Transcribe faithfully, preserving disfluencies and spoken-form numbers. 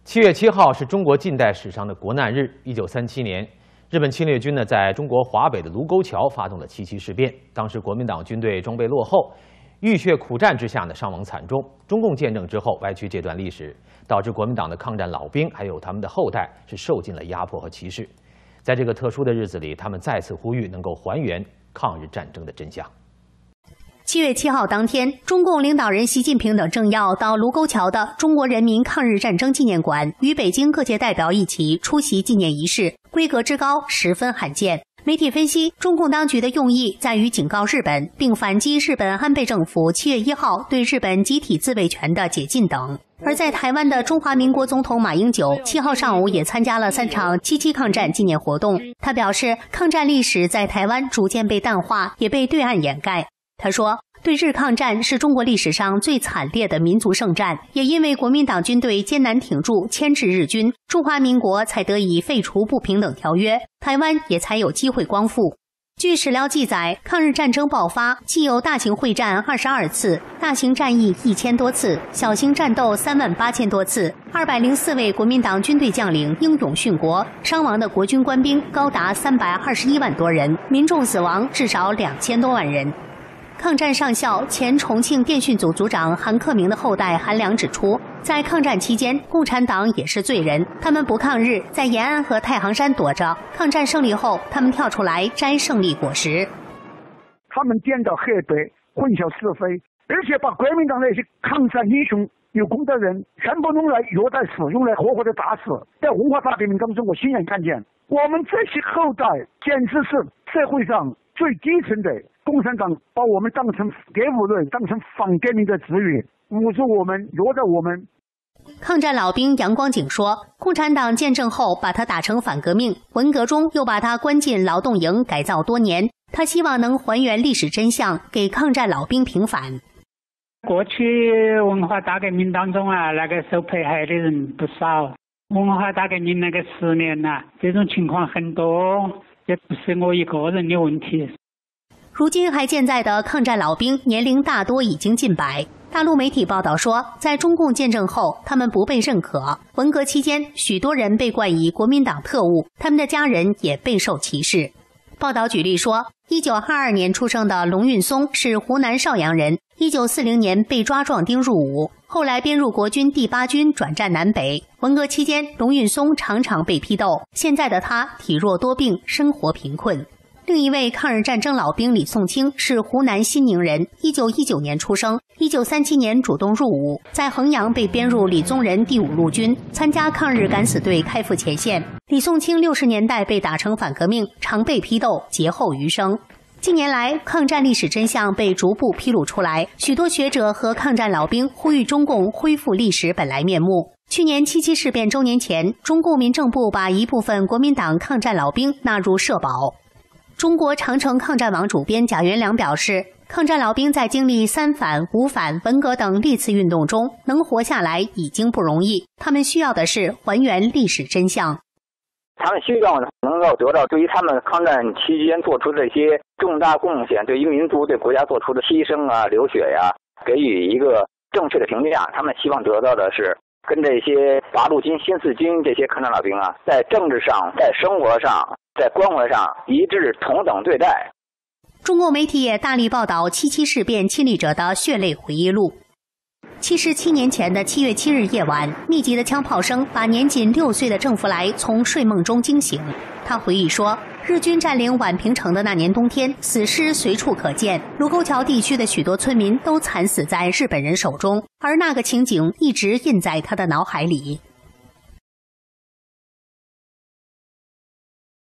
七月七号是中国近代史上的国难日。一九三七年，日本侵略军呢在中国华北的卢沟桥发动了七七事变。当时国民党军队装备落后，浴血苦战之下呢伤亡惨重。中共建政之后，歪曲这段历史，导致国民党的抗战老兵还有他们的后代是受尽了压迫和歧视。在这个特殊的日子里，他们再次呼吁能够还原抗日战争的真相。 七月七号当天，中共领导人习近平等政要到卢沟桥的中国人民抗日战争纪念馆，与北京各界代表一起出席纪念仪式，规格之高，十分罕见。媒体分析，中共当局的用意在于警告日本，并反击日本安倍政府七月一号对日本集体自卫权的解禁等。而在台湾的中华民国总统马英九七号上午也参加了三场七七抗战纪念活动。他表示，抗战历史在台湾逐渐被淡化，也被对岸掩盖。他说，对日抗战是中国历史上最惨烈的民族圣战，也因为国民党军队艰难挺住，牵制日军，中华民国才得以废除不平等条约，台湾也才有机会光复。据史料记载，抗日战争爆发既有大型会战二十二次，大型战役一千多次，小型战斗三万八千多次，二百零四位国民党军队将领英勇殉国，伤亡的国军官兵高达三百二十一万多人，民众死亡至少两千多万人。抗战上校、前重庆电讯组组长韩克明的后代韩良指出，在抗战期间，共产党也是罪人，他们不抗日，在延安和太行山躲着。抗战胜利后，他们跳出来摘胜利果实。 他们颠倒黑白，混淆是非，而且把国民党那些抗战英雄、有功的人全部弄来虐待死，用来活活的打死。在文化大革命当中，我亲眼看见，我们这些后代简直是社会上最基层的。共产党把我们当成革务论，当成反革命的子女，侮辱我们，虐待我们。 抗战老兵杨光景说，共产党建政后把他打成反革命，文革中又把他关进劳动营改造多年。他希望能还原历史真相，给抗战老兵平反。 过去文化大革命当中啊，那个受迫害的人不少。文化大革命那个十年呐、啊，这种情况很多，也不是我一个人的问题。 如今还健在的抗战老兵年龄大多已经近百。大陆媒体报道说，在中共建政后，他们不被认可。文革期间，许多人被冠以国民党特务，他们的家人也备受歧视。报道举例说，一九二二年出生的龙运松是湖南邵阳人，一九四零年被抓壮丁入伍，后来编入国军第八军，转战南北。文革期间，龙运松常常被批斗，现在的他体弱多病，生活贫困。另一位抗日战争老兵李颂清是湖南新宁人，一九一九年出生，一九三七年主动入伍，在衡阳被编入李宗仁第五路军，参加抗日敢死队开赴前线。李颂清六十年代被打成反革命，常被批斗，劫后余生。近年来，抗战历史真相被逐步披露出来，许多学者和抗战老兵呼吁中共恢复历史本来面目。去年七七事变周年前，中共民政部把一部分国民党抗战老兵纳入社保。中国长城抗战网主编贾元良表示，抗战老兵在经历三反、五反、文革等历次运动中，能活下来已经不容易，他们需要的是还原历史真相。 他们希望能够得到对于他们抗战期间做出的一些重大贡献，对于民族、对国家做出的牺牲啊、流血呀、啊，给予一个正确的评价。他们希望得到的是跟这些八路军、新四军这些抗战老兵啊，在政治上、在生活上、在关怀上一致同等对待。 中国媒体也大力报道七七事变亲历者的血泪回忆录。七十七年前的七月七日夜晚，密集的枪炮声把年仅六岁的郑福来从睡梦中惊醒。他回忆说，日军占领宛平城的那年冬天，死尸随处可见，卢沟桥地区的许多村民都惨死在日本人手中，而那个情景一直印在他的脑海里。